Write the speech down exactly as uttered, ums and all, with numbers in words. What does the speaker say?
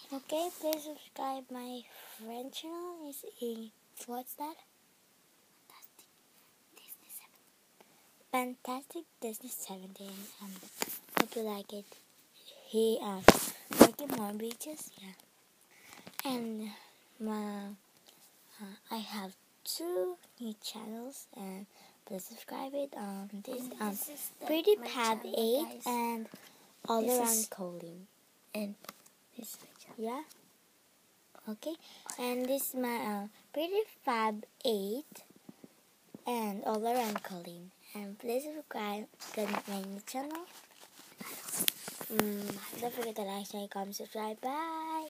Okay, please subscribe my friend channel. Is a what's that? Fantastic Disney seventeen. Um, hope you like it. He um making more beaches, yeah. And my uh, I have two new channels, and please subscribe it. Um, this um This is the, Pretty my Pab channel, eight guys. and All This Around is- Colleen. And this is my channel. Yeah. Okay. And this is my uh, Pretty Fab eight and All Around Colleen. And please subscribe to my new channel. Mm, don't forget to like, share, comment, subscribe. Bye.